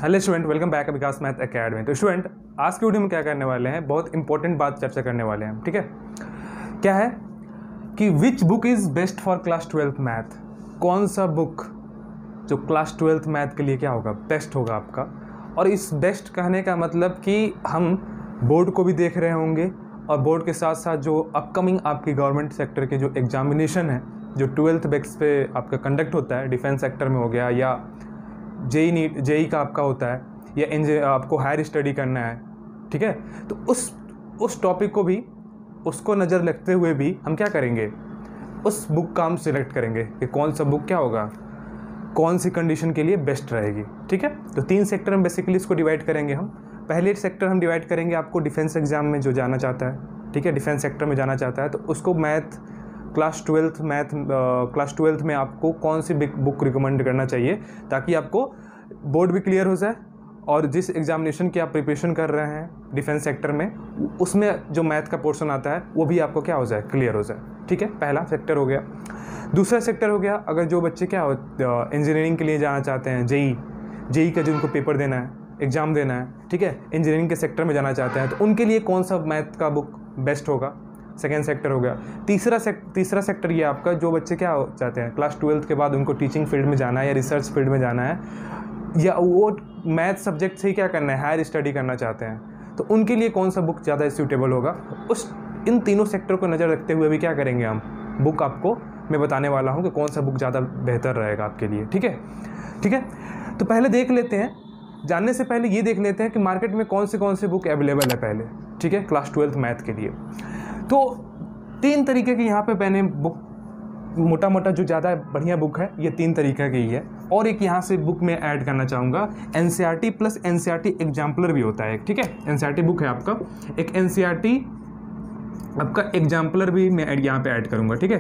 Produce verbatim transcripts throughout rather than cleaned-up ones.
Hello student, welcome back Vikas math academy. तो student, आज की वीडियो में क्या करने वाले हैं, बहुत इंपॉर्टेंट बात चर्चा करने वाले हैं। ठीक है, क्या है कि which book is best for class twelfth math. कौन सा बुक जो क्लास ट्वेल्थ मैथ के लिए क्या होगा, बेस्ट होगा आपका। और इस बेस्ट कहने का मतलब कि हम बोर्ड को भी देख रहे होंगे और बोर्ड के साथ साथ जो अपकमिंग आपकी गवर्नमेंट सेक्टर के जो एग्जामिनेशन है, जो ट्वेल्थ बेस पे आपका कंडक्ट होता है, डिफेंस सेक्टर में हो गया या जेई नीट जेई का आपका होता है, या इन आपको हायर स्टडी करना है। ठीक है, तो उस उस टॉपिक को भी, उसको नज़र रखते हुए भी हम क्या करेंगे, उस बुक का हम सिलेक्ट करेंगे कि कौन सा बुक क्या होगा, कौन सी कंडीशन के लिए बेस्ट रहेगी। ठीक है, तो तीन सेक्टर में बेसिकली इसको डिवाइड करेंगे हम। पहले सेक्टर हम डिवाइड करेंगे आपको डिफेंस एग्जाम में जो जाना चाहता है। ठीक है, डिफेंस सेक्टर में जाना चाहता है तो उसको math class twelfth math class twelfth में आपको कौन सी बुक रिकमेंड करना चाहिए ताकि आपको बोर्ड भी क्लियर हो जाए और जिस एग्जामिनेशन की आप प्रिपरेशन कर रहे हैं डिफेंस सेक्टर में, उसमें जो मैथ का पोर्शन आता है वो भी आपको क्या हो जाए, क्लियर हो जाए। ठीक है, पहला सेक्टर हो गया। दूसरा सेक्टर हो गया, अगर जो बच्चे क्या हो इंजीनियरिंग के लिए जाना चाहते हैं, जेई जेई का जिनको पेपर देना है, एग्ज़ाम देना है, ठीक है, इंजीनियरिंग के सेक्टर में जाना चाहते हैं तो उनके लिए कौन सा मैथ का बुक बेस्ट होगा, सेकेंड सेक्टर हो गया। तीसरा सेक, तीसरा सेक्टर ये आपका, जो बच्चे क्या हो चाहते हैं क्लास ट्वेल्थ के बाद उनको टीचिंग फील्ड में जाना है या रिसर्च फील्ड में जाना है, या वो मैथ सब्जेक्ट से ही क्या करना है, हायर स्टडी करना चाहते हैं, तो उनके लिए कौन सा बुक ज़्यादा सूटेबल होगा। उस इन तीनों सेक्टर को नज़र रखते हुए भी क्या करेंगे हम, बुक आपको मैं बताने वाला हूँ कि कौन सा बुक ज़्यादा बेहतर रहेगा आपके लिए। ठीक है, ठीक है, तो पहले देख लेते हैं, जानने से पहले ये देख लेते हैं कि मार्केट में कौन से कौन से बुक अवेलेबल है पहले। ठीक है, क्लास ट्वेल्थ मैथ के लिए तो तीन तरीके की यहाँ पे मैंने बुक, मोटा मोटा जो ज़्यादा बढ़िया बुक है ये तीन तरीके की ही है। और एक यहाँ से बुक में ऐड करना चाहूँगा, एनसीईआरटी प्लस एनसीईआरटी एग्जाम्पलर भी होता है। ठीक है, एनसीईआरटी बुक है आपका, एक एनसीईआरटी आपका एग्जाम्पलर भी मैं यहाँ पे ऐड करूँगा। ठीक है,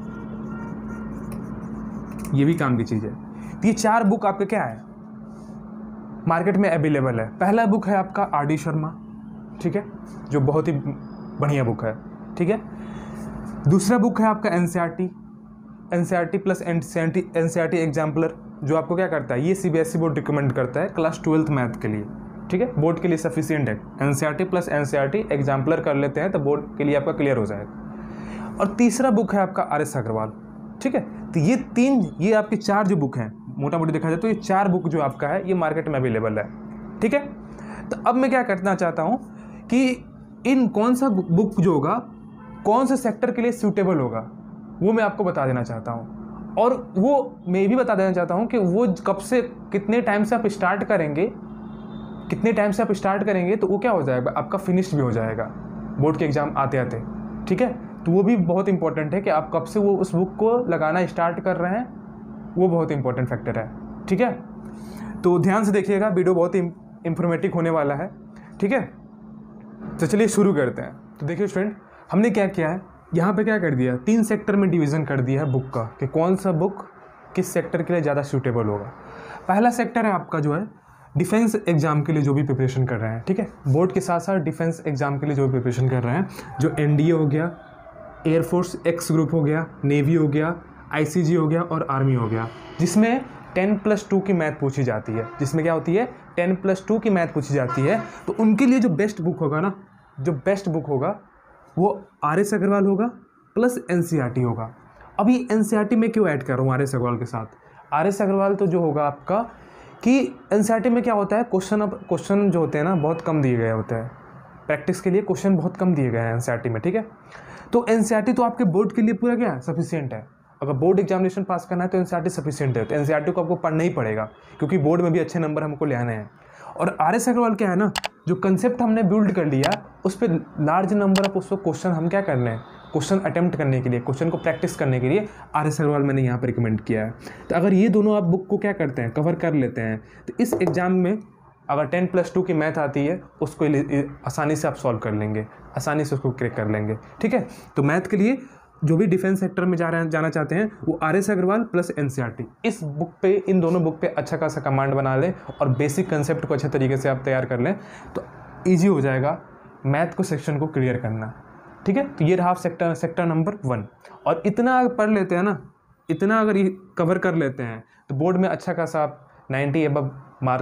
ये भी काम की चीज़ है। तो ये चार बुक आपके क्या है, मार्केट में अवेलेबल है। पहला बुक है आपका आर डी शर्मा, ठीक है, जो बहुत ही बढ़िया बुक है। ठीक है, दूसरा बुक है आपका NCERT NCERT plus NCERT NCERT exemplar, जो आपको क्या करता है, ये सीबीएसई बोर्ड रिकमेंड करता है क्लास ट्वेल्थ मैथ के लिए। ठीक है, बोर्ड के लिए सफिशिएंट है, एनसीईआरटी प्लस एनसीईआरटी एग्जाम्पलर कर लेते हैं तो बोर्ड के लिए आपका क्लियर हो जाएगा। और तीसरा बुक है आपका आर एस अग्रवाल। ठीक है, तो ये तीन, ये आपके चार जो बुक हैं, मोटा मोटी देखा जाए तो ये चार बुक जो आपका है ये मार्केट में अवेलेबल है। ठीक है, तो अब मैं क्या करना चाहता हूँ कि इन कौन सा बुक जो होगा, कौन से सेक्टर के लिए सूटेबल होगा, वो मैं आपको बता देना चाहता हूँ। और वो मैं भी बता देना चाहता हूँ कि वो कब से, कितने टाइम से आप स्टार्ट करेंगे, कितने टाइम से आप स्टार्ट करेंगे तो वो क्या हो जाएगा, आपका फिनिश भी हो जाएगा बोर्ड के एग्ज़ाम आते आते। ठीक है, तो वो भी बहुत इंपॉर्टेंट है कि आप कब से वो उस बुक को लगाना स्टार्ट कर रहे हैं, वो बहुत इंपॉर्टेंट फैक्टर है। ठीक है, तो ध्यान से देखिएगा, वीडियो बहुत ही इंफॉर्मेटिव होने वाला है। ठीक है, तो चलिए शुरू करते हैं। तो देखिए स्टूडेंट, हमने क्या किया है, यहाँ पे क्या कर दिया, तीन सेक्टर में डिवीज़न कर दिया है बुक का कि कौन सा बुक किस सेक्टर के लिए ज़्यादा सूटेबल होगा। पहला सेक्टर है आपका जो है डिफेंस एग्जाम के लिए जो भी प्रिपरेशन कर रहे हैं। ठीक है, बोर्ड के साथ साथ डिफेंस एग्जाम के लिए जो भी प्रिपरेशन कर रहे हैं, जो एनडीए हो गया, एयरफोर्स एक्स ग्रुप हो गया, नेवी हो गया, आईसीजी हो गया और आर्मी हो गया, जिसमें टेन प्लस टू की मैथ पूछी जाती है, जिसमें क्या होती है, टेन प्लस टू की मैथ पूछी जाती है। तो उनके लिए जो बेस्ट बुक होगा ना, जो बेस्ट बुक होगा वो आर एस अग्रवाल होगा प्लस एनसीईआरटी होगा। अभी एनसीईआरटी में क्यों ऐड कर रहा हूँ आर एस अग्रवाल के साथ, आर एस अग्रवाल तो जो होगा आपका कि एनसीईआरटी में क्या होता है, क्वेश्चन अब क्वेश्चन जो होते हैं ना बहुत कम दिए गए होते हैं, प्रैक्टिस के लिए क्वेश्चन बहुत कम दिए गए हैं एनसीईआरटी में। ठीक है, तो एनसीईआरटी तो आपके बोर्ड के लिए पूरा क्या है, सफिशिएंट है। अगर बोर्ड एग्जामिनेशन पास करना है तो एनसीईआरटी सफिशिएंट है, तो एनसीईआरटी को आपको पढ़ना ही पड़ेगा क्योंकि बोर्ड में भी अच्छे नंबर हमको ले आने हैं। और आर एस अग्रवाल क्या है ना, जो कंसेप्ट हमने बिल्ड कर लिया उस पर लार्ज नंबर ऑफ उसको क्वेश्चन हम क्या कर लें, क्वेश्चन अटेम्प्ट करने के लिए, क्वेश्चन को प्रैक्टिस करने के लिए आर एस अग्रवाल मैंने यहाँ पर रिकमेंड किया है। तो अगर ये दोनों आप बुक को क्या करते हैं, कवर कर लेते हैं, तो इस एग्ज़ाम में अगर टेन प्लस टू की मैथ आती है उसको आसानी से आप सॉल्व कर लेंगे, आसानी से उसको क्रैक कर लेंगे। ठीक है, तो मैथ के लिए जो भी डिफेंस सेक्टर में जा रहे हैं, जाना चाहते हैं, वो R S Agarwal plus NCERT, इस बुक पे, इन दोनों बुक पे अच्छा खासा कमांड बना लें और बेसिक कंसेप्ट को अच्छे तरीके से आप तैयार कर लें तो ईजी हो जाएगा मैथ को सेक्शन को क्लियर करना। ठीक है, तो ये रहा सेक्टर सेक्टर नंबर वन। और इतना पढ़ लेते हैं ना, इतना अगर ये कवर कर लेते हैं तो बोर्ड में अच्छा खासा आप नाइन्टी एबव मार्क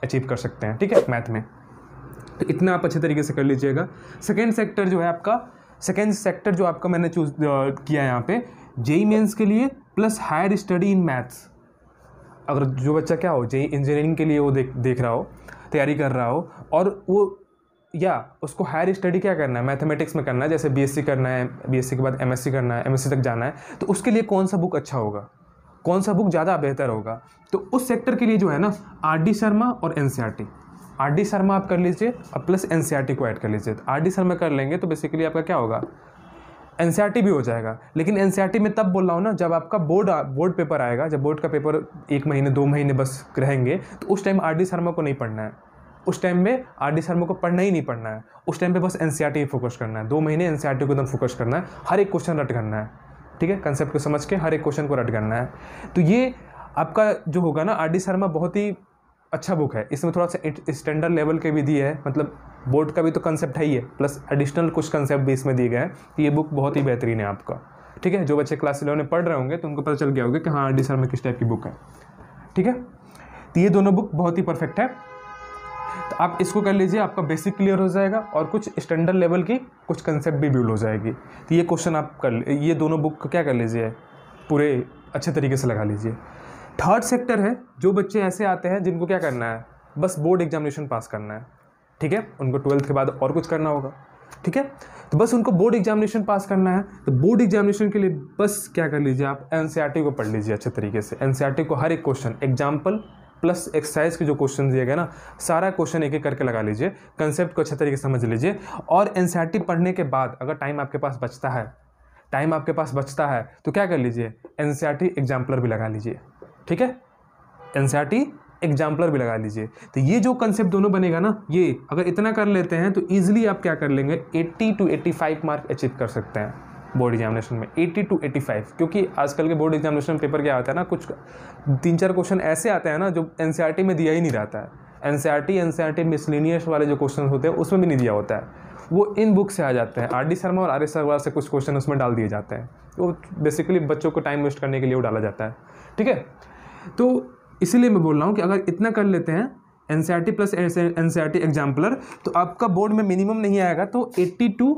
अचीव कर सकते हैं, ठीक है, मैथ में। तो इतना आप अच्छे तरीके से कर लीजिएगा। सेकेंड सेक्टर जो है आपका, सेकेंड सेक्टर जो आपका मैंने चूज किया यहाँ पे जेई मेंस के लिए plus higher study in maths. अगर जो बच्चा क्या हो जेई इंजीनियरिंग के लिए वो देख देख रहा हो, तैयारी कर रहा हो, और वो या उसको हायर स्टडी क्या करना है, मैथमेटिक्स में करना है, जैसे बीएससी करना है, बीएससी के बाद एमएससी करना है, एमएससी तक जाना है, तो उसके लिए कौन सा बुक अच्छा होगा, कौन सा बुक ज़्यादा बेहतर होगा। तो उस सेक्टर के लिए जो है ना आर डी शर्मा और एनसीईआरटी, आर डी शर्मा आप कर लीजिए और प्लस एनसीईआरटी को ऐड कर लीजिए। आर डी शर्मा कर लेंगे तो बेसिकली आपका क्या होगा, एनसीईआरटी भी हो जाएगा। लेकिन एनसीईआरटी में तब बोल रहा हूँ ना जब आपका बोर्ड बोर्ड पेपर आएगा, जब बोर्ड का पेपर एक महीने दो महीने बस रहेंगे, तो उस टाइम आर डी शर्मा को नहीं पढ़ना है। उस टाइम में आर डी शर्मा को पढ़ना ही नहीं पढ़ना है, उस टाइम पे बस एनसीईआरटी फोकस करना है। दो महीने एनसीईआरटी को एकदम फोकस करना है, हर एक क्वेश्चन रट करना है, ठीक है, कंसेप्ट को समझ के हर एक क्वेश्चन को रट करना है। तो ये आपका जो होगा ना, आर डी शर्मा बहुत ही अच्छा बुक है। इसमें थोड़ा सा स्टैंडर्ड लेवल के भी दिए है, मतलब बोर्ड का भी तो कंसेप्ट है ही है, प्लस एडिशनल कुछ कंसेप्ट भी इसमें दिए गए हैं। तो ये बुक बहुत ही बेहतरीन है आपका, ठीक है। जो बच्चे क्लास इलेवन में पढ़ रहे होंगे तो उनको पता चल गया होगा कि हाँ आर डी शर्मा किस टाइप की बुक है, ठीक है। तो ये दोनों बुक बहुत ही परफेक्ट है, तो आप इसको कर लीजिए, आपका बेसिक क्लियर हो जाएगा और कुछ स्टैंडर्ड लेवल की कुछ कंसेप्ट भी बिल्ड हो जाएगी। तो ये क्वेश्चन आप कर, ये दोनों बुक क्या कर लीजिए, पूरे अच्छे तरीके से लगा लीजिए। थर्ड सेक्टर है, जो बच्चे ऐसे आते हैं जिनको क्या करना है, बस बोर्ड एग्जामिनेशन पास करना है, ठीक है, उनको ट्वेल्थ के बाद और कुछ करना होगा, ठीक है। तो बस उनको बोर्ड एग्जामिनेशन पास करना है, तो बोर्ड एग्जामिनेशन के लिए बस क्या कर लीजिए, आप एनसीईआरटी को पढ़ लीजिए अच्छे तरीके से। एनसीईआरटी को हर एक क्वेश्चन एग्जाम्पल प्लस एक्सरसाइज के जो क्वेश्चन दिए गए ना, सारा क्वेश्चन एक एक करके लगा लीजिए, कंसेप्ट को अच्छे तरीके से समझ लीजिए। और एनसीईआरटी पढ़ने के बाद अगर टाइम आपके पास बचता है, टाइम आपके पास बचता है तो क्या कर लीजिए, एनसीईआरटी एग्जाम्पलर भी लगा लीजिए, ठीक है, एनसीईआरटी एग्जाम्पलर भी लगा लीजिए। तो ये जो कंसेप्ट दोनों बनेगा ना, ये अगर इतना कर लेते हैं तो ईजिली आप क्या कर लेंगे, अस्सी टू पचासी मार्क अचीव कर सकते हैं बोर्ड एग्जामिनेशन में, अस्सी टू पचासी। क्योंकि आजकल के बोर्ड एग्जामिनेशन पेपर क्या आता है ना, कुछ तीन चार क्वेश्चन ऐसे आते हैं ना जो एनसीईआरटी में दिया ही नहीं रहता है। एनसीईआरटी एनसीईआरटी मिसलेनियस वाले जो क्वेश्चन होते हैं उसमें भी नहीं दिया होता है, वो इन बुक से आ जाते हैं। आर डी शर्मा और आर एस अग्रवाल से कुछ क्वेश्चन उसमें डाल दिए जाते हैं, तो बेसिकली बच्चों को टाइम वेस्ट करने के लिए वो डाला जाता है, ठीक है। तो इसीलिए मैं बोल रहा हूँ कि अगर इतना कर लेते हैं एनसीईआरटी प्लस एनसीईआरटी एग्जाम्पलर, तो आपका बोर्ड में मिनिमम नहीं आएगा तो अस्सी टू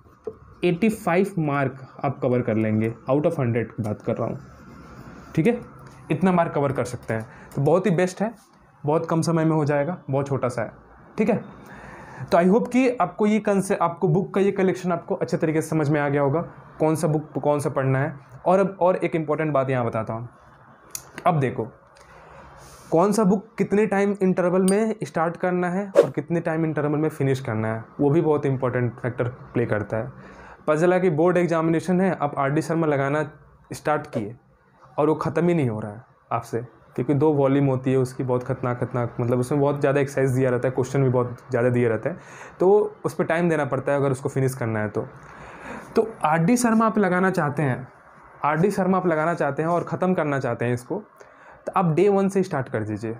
पचासी मार्क आप कवर कर लेंगे, आउट ऑफ हंड्रेड की बात कर रहा हूँ, ठीक है, इतना मार्क कवर कर सकते हैं। तो बहुत ही बेस्ट है, बहुत कम समय में हो जाएगा, बहुत छोटा सा है, ठीक है। तो आई होप कि आपको ये कंसेप्ट, आपको बुक का ये कलेक्शन आपको अच्छे तरीके से समझ में आ गया होगा, कौन सा बुक कौन सा पढ़ना है। और अब और एक इम्पॉर्टेंट बात यहाँ बताता हूँ। अब देखो कौन सा बुक कितने टाइम इंटरवल में स्टार्ट करना है और कितने टाइम इंटरवल में फिनिश करना है, वो भी बहुत इंपॉर्टेंट फैक्टर प्ले करता है। पता चला कि बोर्ड एग्जामिनेशन है, आप आर डी शर्मा लगाना स्टार्ट किए और वो ख़त्म ही नहीं हो रहा है आपसे, क्योंकि दो वॉल्यूम होती है उसकी, बहुत खतरनाक खतरनाक, मतलब उसमें बहुत ज़्यादा एक्सरसाइज दिया रहता है, क्वेश्चन भी बहुत ज़्यादा दिए रहते हैं, तो उस पर टाइम देना पड़ता है अगर उसको फिनिश करना है तो। तो आर डी शर्मा आप लगाना चाहते हैं, आर डी शर्मा आप लगाना चाहते हैं और ख़त्म करना चाहते हैं इसको, तो आप डे वन से स्टार्ट कर दीजिए।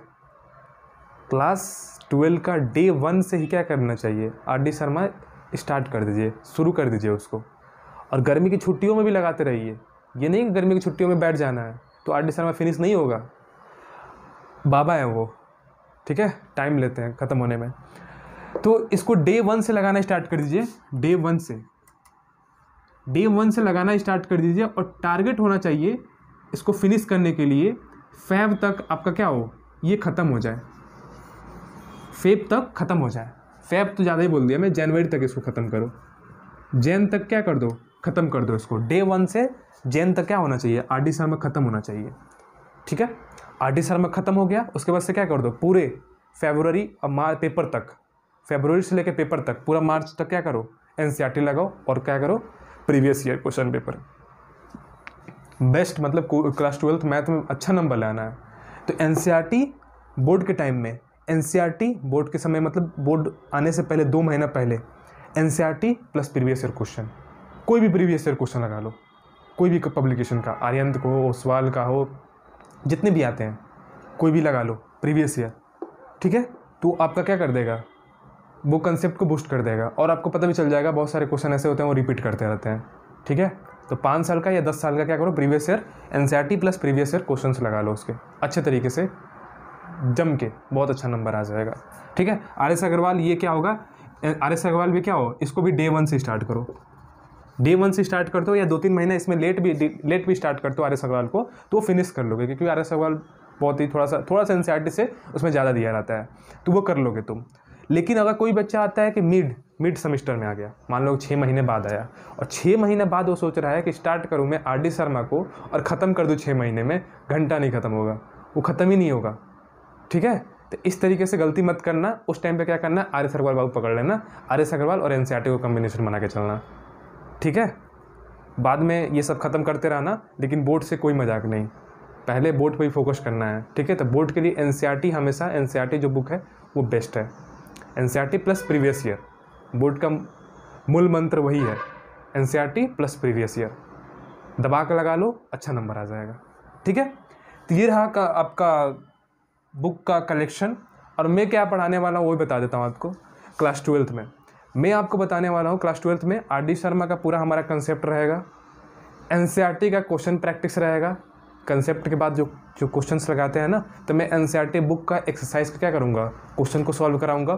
क्लास ट्वेल्व का डे वन से ही क्या करना चाहिए, आर डी शर्मा स्टार्ट कर दीजिए, शुरू कर दीजिए उसको। और गर्मी की छुट्टियों में भी लगाते रहिए, ये नहीं कि गर्मी की छुट्टियों में बैठ जाना है तो आर डी शर्मा फिनिश नहीं होगा, बाबा है वो, ठीक है, टाइम लेते हैं ख़त्म होने में। तो इसको डे वन से लगाना स्टार्ट कर दीजिए, डे वन से डे वन से लगाना स्टार्ट कर दीजिए। और टारगेट होना चाहिए इसको फिनिश करने के लिए फेब तक आपका क्या हो, ये ख़त्म हो जाए, फेब तक ख़त्म हो जाए। फेब तो ज़्यादा ही बोल दिया मैं, जनवरी तक इसको ख़त्म करो, जैन तक क्या कर दो, ख़त्म कर दो इसको। डे वन से जैन तक क्या होना चाहिए, आर डी शर्मा ख़त्म होना चाहिए, ठीक है। आर डी शर्मा ख़त्म हो गया, उसके बाद से क्या कर दो, पूरे फरवरी और मार्च पेपर तक, फरवरी से लेकर पेपर तक पूरा मार्च तक क्या करो, एनसीईआरटी लगाओ और क्या करो, previous year question paper best, मतलब क्लास ट्वेल्थ मैथ में अच्छा नंबर लाना है तो एनसीईआरटी बोर्ड के टाइम में, एनसीईआरटी बोर्ड के समय मतलब बोर्ड आने से पहले दो महीना पहले NCERT plus previous year question, कोई भी प्रीवियस ईयर क्वेश्चन लगा लो, कोई भी पब्लिकेशन का, आर्यंत को हो, ओसवाल का हो, जितने भी आते हैं कोई भी लगा लो प्रीवियस ईयर, ठीक है। तो आपका क्या कर देगा, वो कंसेप्ट को बूस्ट कर देगा और आपको पता भी चल जाएगा बहुत सारे क्वेश्चन ऐसे होते हैं वो रिपीट करते रहते हैं, ठीक है। तो पाँच साल का या दस साल का क्या करो, previous year NCERT plus previous year question लगा लो उसके अच्छे तरीके से, जम के बहुत अच्छा नंबर आ जाएगा। ठीक है, आर एस अग्रवाल ये क्या होगा, आर एस अग्रवाल भी क्या हो, इसको भी डे वन से स्टार्ट करो, डे वन से स्टार्ट करते हो या दो तीन महीने इसमें लेट भी लेट भी स्टार्ट करते हो आर एस अग्रवाल को, तो वो फिनिश कर लोगे, क्योंकि आर एस अग्रवाल बहुत ही थोड़ा सा थोड़ा सा एनसीईआरटी से उसमें ज़्यादा दिया रहता है, तो वो कर लोगे तुम। लेकिन अगर कोई बच्चा आता है कि मिड मिड सेमेस्टर में आ गया, मान लो छः महीने बाद आया, और छः महीने बाद वो सोच रहा है कि स्टार्ट करूँ मैं आर डी शर्मा को और ख़त्म कर दूँ छः महीने में, घंटा नहीं ख़त्म होगा, वो ख़त्म ही नहीं होगा। ठीक है, तो इस तरीके से गलती मत करना। उस टाइम पे क्या करना, आर एस अग्रवाल बाबू पकड़ लेना, आर एस अग्रवाल और एनसीईआरटी को कॉम्बिनेशन बना के चलना। ठीक है, बाद में ये सब खत्म करते रहना, लेकिन बोर्ड से कोई मजाक नहीं, पहले बोर्ड पे ही फोकस करना है। ठीक है, तो बोर्ड के लिए एनसीईआरटी हमेशा, एनसीईआरटी जो बुक है वो बेस्ट है, NCERT plus previous year, board का मूल मंत्र वही है, एनसीईआरटी प्लस प्रीवियस ईयर, दबा कर लगा लो, अच्छा नंबर आ जाएगा। ठीक है, तो ये रहा का आपका बुक का कलेक्शन। और मैं क्या पढ़ाने वाला हूँ वो भी बता देता हूँ आपको। क्लास ट्वेल्थ में मैं आपको बताने वाला हूँ, क्लास ट्वेल्थ में आर डी शर्मा का पूरा हमारा कंसेप्ट रहेगा, एनसीईआरटी का क्वेश्चन प्रैक्टिस रहेगा, कंसेप्ट के बाद जो जो क्वेश्चंस लगाते हैं ना, तो मैं एनसीईआरटी बुक का एक्सरसाइज का क्या करूँगा, क्वेश्चन को सॉल्व कराऊँगा,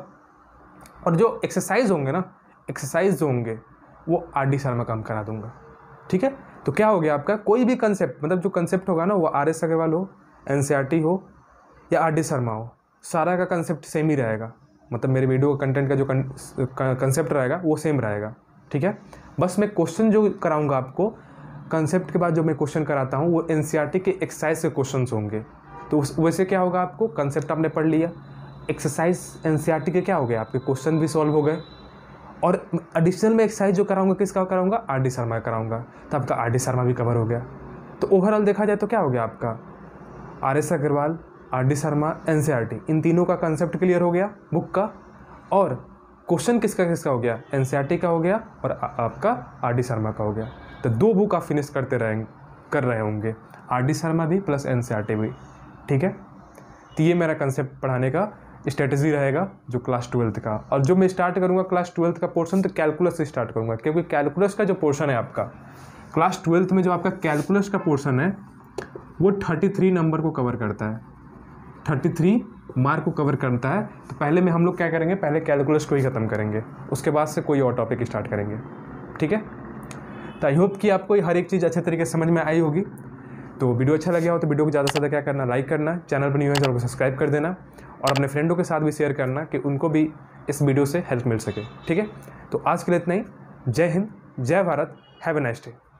और जो एक्सरसाइज होंगे ना, एक्सरसाइज जो होंगे वो आर डी शर्मा का हम करा दूँगा। ठीक है, तो क्या हो गया आपका, कोई भी कंसेप्ट, मतलब जो कंसेप्ट होगा ना, वो आर एस अग्रवाल हो, एनसीईआरटी हो या आर डी शर्मा हो, सारा का कंसेप्ट सेम ही रहेगा, मतलब मेरे वीडियो का कंटेंट का जो कंसेप्ट रहेगा वो सेम रहेगा। ठीक है, बस मैं क्वेश्चन जो कराऊंगा आपको, कंसेप्ट के बाद जो मैं क्वेश्चन कराता हूँ वो एनसीईआरटी के एक्सरसाइज के क्वेश्चंस होंगे। तो उस वैसे क्या होगा, आपको कंसेप्ट आपने पढ़ लिया, एक्सरसाइज एनसीईआरटी के क्या हो गए, आपके क्वेश्चन भी सॉल्व हो गए, और एडिशनल में एक्सरसाइज जो कराऊंगा किसका कराऊंगा, आर डी शर्मा का कराऊंगा, तो आपका आर डी शर्मा भी कवर हो गया। तो ओवरऑल देखा जाए तो क्या हो गया आपका, R S Agarwal, R D Sharma, NCERT, इन तीनों का कंसेप्ट क्लियर हो गया बुक का, और क्वेश्चन किसका किसका हो गया, एनसीईआरटी का हो गया और आपका आर डी शर्मा का हो गया। तो दो बुक आप फिनिश करते रहेंगे कर रहे होंगे, आर डी शर्मा भी प्लस एनसीईआरटी भी। ठीक है, तो ये मेरा कंसेप्ट पढ़ाने का स्ट्रेटजी रहेगा जो क्लास ट्वेल्थ का। और जो मैं स्टार्ट करूँगा क्लास ट्वेल्थ का पोर्शन, तो कैलकुलस से स्टार्ट करूँगा, क्योंकि कैलकुलस का जो पोर्शन है आपका क्लास ट्वेल्थ में, जो आपका कैलकुलस का पोर्शन है वो थर्टी थ्री नंबर को कवर करता है, थर्टी थ्री मार्क को कवर करता है। तो पहले में हम लोग क्या करेंगे, पहले कैलकुलस को ही ख़त्म करेंगे, उसके बाद से कोई और टॉपिक स्टार्ट करेंगे। ठीक है, तो आई होप कि आपको हर एक चीज़ अच्छे तरीके से समझ में आई होगी। तो वीडियो अच्छा लगा हो तो वीडियो को ज़्यादा से ज़्यादा क्या करना, लाइक करना, चैनल पर न्यू है चैनल को सब्सक्राइब कर देना, और अपने फ्रेंडों के साथ भी शेयर करना कि उनको भी इस वीडियो से हेल्प मिल सके। ठीक है, तो आज के लिए इतना ही। जय हिंद, जय Bharat, have a nice day.